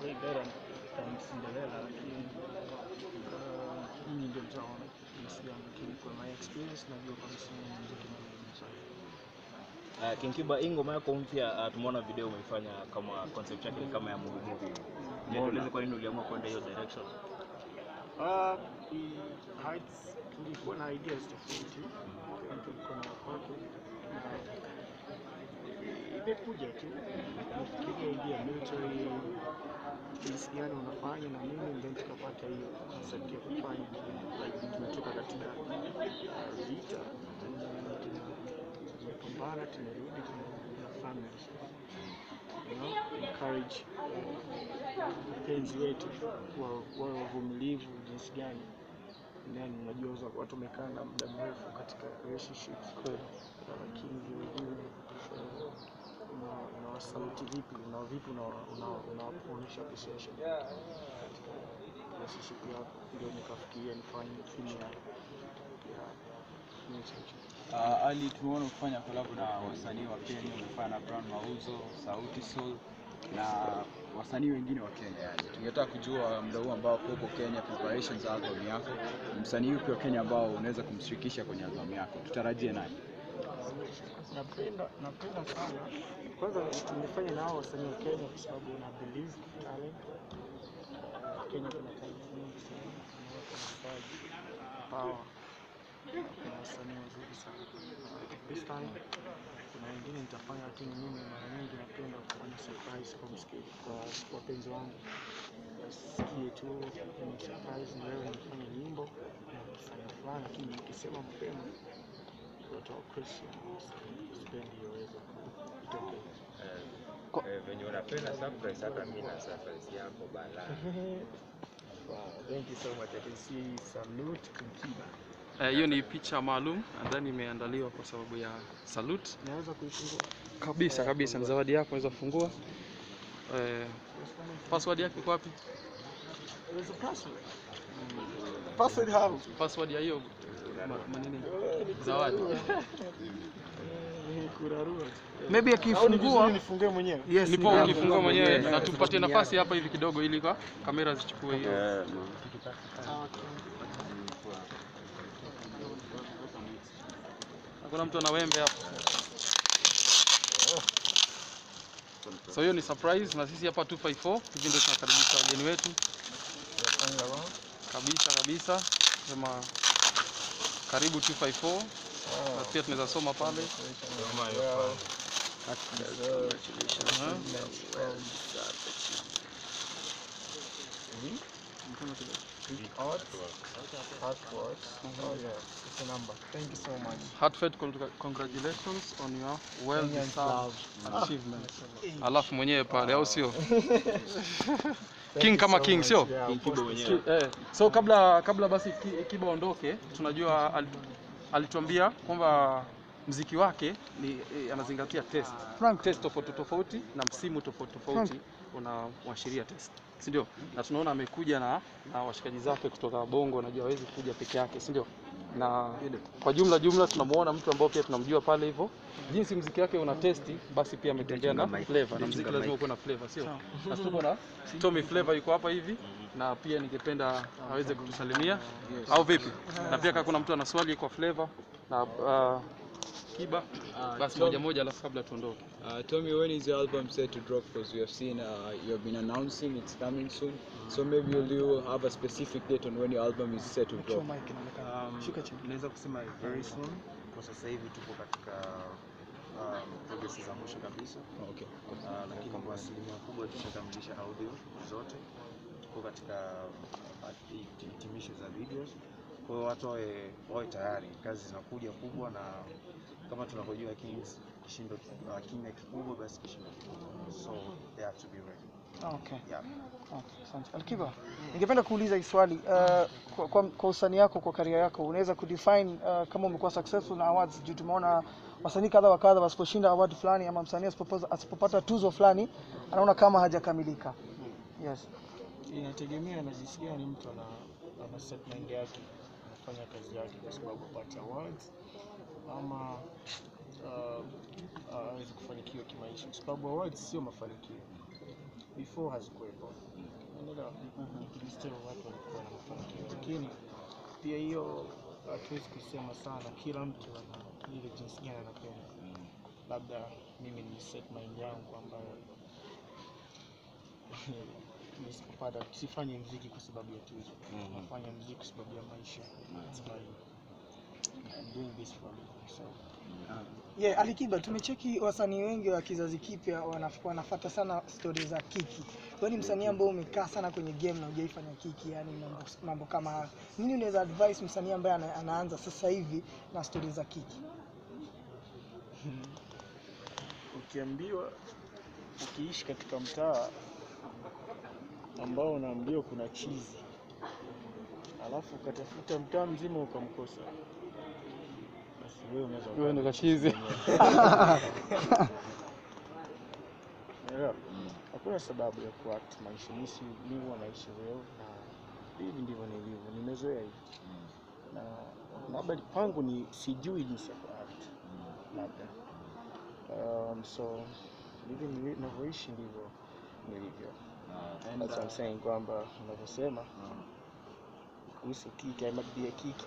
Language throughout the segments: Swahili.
way better than Cinderella, lakini mimi ndio mtaona lakini kwa my experience najua kabisa ni muziki mzuri. Kinkiba, ngoma yako mpya tumeona video umeifanya kama concept yake kama ya movie. Nieleze kwa nini uliamua kwenda hiyo direction? Heights tulikuwa na ideas tofauti. Tulikuwa na watu imekuja tu kufikiria idea military jinsi gani unafanya na nini, then tukapata hiyo concept ya kufanya like tunatoka katika vita tunapambana tumerudi tuna family, you know, encourage penzi wetu kwa wavumilivu jinsi gani nani unajua watu wamekaa na muda mrefu katika relationships lakini unawasauti vipi unawaonyesha appreciation katika relationship yako. Ndio nikafikiria nifanye film ya Ali, tumeona kufanya collab na wasanii wa Kenya, umefanya na Brown Mauzo, Sauti Sol na wasanii wengine wa Kenya. Yani tungetaka kujua muda huu ambao uko Kenya, preparations za album yako, msanii yupi wa Kenya ambao unaweza kumshirikisha kwenye album yako? Tutarajie nani? Napenda sana kwanza tumefanya nao wasanii wa Kenya kwa sababu na believe talent Kenya kuna talent nyingi sana na power na wasanii wazuri sana. This time kuna wengine nitafanya, lakini mimi mara nyingi napenda kufanya surprise kwa msikilizaji, kwa wapenzi wangu wasikie tu ni surprise ni wewe unafanya nyimbo na msanii fulani, lakini nikisema mapema watu wa Christian sipendi iweze kutokea. Venye unapenda surprise, hata mimi na surprise yako bala. Wow, thank you so much. I can see salute Kinkiba. Hiyo ni picha maalum nadhani imeandaliwa kwa sababu ya salute. Naweza kuifungua? Kabisa, ni zawadi yako, unaweza kufungua. Password yako iko wapi? There's a password. Password how? Password ya hiyo manini? Zawadi. Karua. Maybe akifungua nifungue mwenyewe. Yes, nipo ukifungua mwenyewe na tupatie nafasi hapa hivi kidogo ili kwa kamera zichukue hiyo. Kuna mtu ana wembe hapo. So hiyo ni surprise na sisi hapa 254 hivi ndio tunakaribisha wageni wetu. Kabisa. Sema karibu 254. Na pia tunaweza soma pale. Thank you so much. Heartfelt congratulations on your well-deserved achievement. Alafu mwenyewe pale au sio? King kama king sio? Kinkiba mwenyewe. So kabla basi Kiba ondoke, tunajua alituambia kwamba muziki wake ni anazingatia test. Test tofauti na msimu tofauti unaashiria test. Si ndio? Na tunaona amekuja na washikaji zake kutoka Bongo, najua hawezi kuja peke yake, si ndio? Na kwa jumla tunamuona mtu ambaye pia tunamjua pale hivyo. Jinsi muziki wake una testi, basi pia ametembea na flavor. Na muziki lazima uwe na flavor, sio? Na tuko na Tommy Flavor yuko hapa hivi na pia ningependa aweze kutusalimia au vipi? Na pia kama kuna mtu ana swali kwa flavor na Kiba basi moja alafu kabla tuondoke. Tommy, when is your album set to drop? Because we have seen you have been announcing it's coming soon. So maybe you have a specific date on when your album is set to drop? Naweza kusema very soon. Kwa sasa hivi tuko katika progress za mwisho kabisa. Okay. Lakini kwa asilimia kubwa tushakamilisha audio zote. Tuko katika hitimisho za videos. Kwa hiyo watu wawe tayari, kazi zinakuja kubwa, na kama tunavyojua kishindo kimya kikubwa basi kishindo kikubwa. So they have to be ready. Okay. Yeah. Okay, asante. Alikiba, ningependa kuuliza hii swali kwa usanii yako, kwa career yako, unaweza kudefine kama umekuwa successful na awards? Juu tumeona wasanii kadha wa kadha wasiposhinda award fulani ama msanii asipopata tuzo fulani anaona kama hajakamilika. Yes. Inategemea na jinsi gani mtu ana set mind yake, anafanya kazi yake kwa sababu apate awards ama aweze kufanikiwa kimaisha, kwa sababu awards sio mafanikio. before hazikuwepo. Unaelewa? Still watu walikuwa na mafanikio, lakini pia hiyo hatuwezi kusema sana, kila mtu ana ile jinsi gani anapenda. Labda mimi ni set mind yangu ambayo nisipopata, sifanye muziki kwa sababu ya tuzo, nafanya muziki kwa sababu ya maisha. I'm doing this for myself. Yeah, Alikiba, tumecheki wasanii wengi wa kizazi kipya wanafuata sana stories za kiki. Wewe ni msanii ambaye umekaa sana kwenye game na hujaifanya kiki, yani mambo kama haya. Nini unaweza advise msanii ambaye anaanza sasa hivi na stories za kiki? Ukiambiwa ukiishi katika mtaa ambao unaambiwa kuna chizi, alafu ukatafuta mtaa mzima ukamkosa, basi wewe unaweza Wewe ndo kachizi. Hakuna sababu ya kuact maisha nisi mimi wanaishi leo na hivi ndivyo nilivyo, nimezoea hivi. Na labda pangu ni sijui jinsi ya kuact. Labda. So hivi ninavyoishi ndivyo nilivyo. That's what I'm saying, kwamba unavyosema kuhusu kiki, I might be a kiki.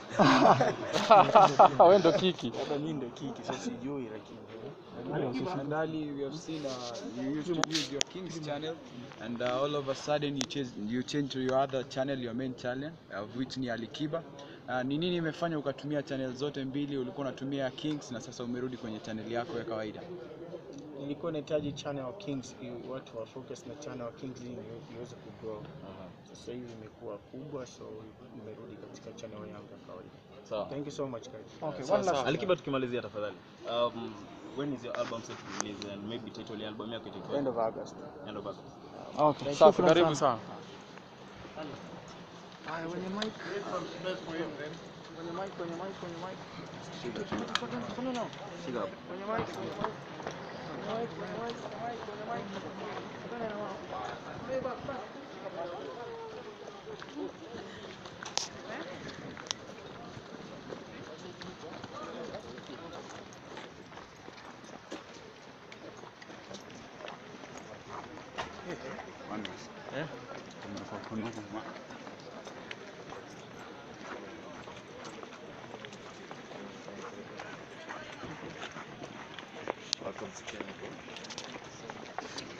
Wewe ndo kiki. Labda mimi ndo kiki, sasa sijui lakini And Ali, we have seen you used to use your King's channel, and all of a sudden you changed to your other channel, your main channel, which ni Alikiba. Ni nini imefanya ukatumia channel zote mbili? Ulikuwa unatumia Kings na sasa umerudi kwenye channel yako ya kawaida? Nilikuwa nahitaji channel wa Kings, watu wa focus na channel wa Kings ili iweze kugrow. Sasa hivi imekuwa kubwa, so nimerudi katika channel yangu ya kawaida. Sawa. Thank you so much guys. Okay, one last. Alikiba, tukimalizia tafadhali. When is your album set to release, and maybe title ya album yako itaitwa? End of August. End of August. Okay, safi, karibu sana. Haya, kwenye mic. Kwenye mic. Shika. No. Shika hapo. Kwenye mic. Watu msikieni.